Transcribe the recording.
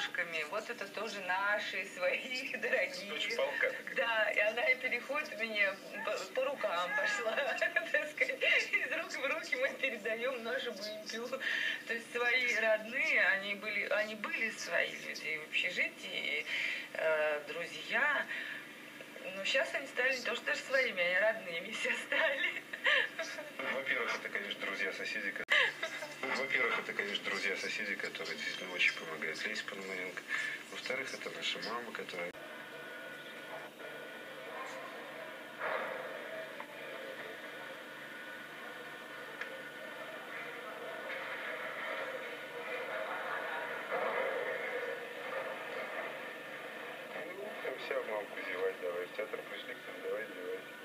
бабушками. Вот это тоже наши, свои, дорогие. Очень палка. Да, и она и переходит мне по рукам пошла, так сказать. Из рук в руки мы передаем нашу бымпю. То есть свои родные, они были свои люди и в общежитии, и, друзья. Но сейчас они стали не то что даже своими, они родными все стали. Во-первых, это, конечно, друзья-соседи. Во-первых, это, конечно, друзья-соседи, которые действительно очень помогают Лесе Пономаренко. Во-вторых, это наша мама, которая... Ну, там вся мамку зевать давай. В театр пришли к нам, давай зевать.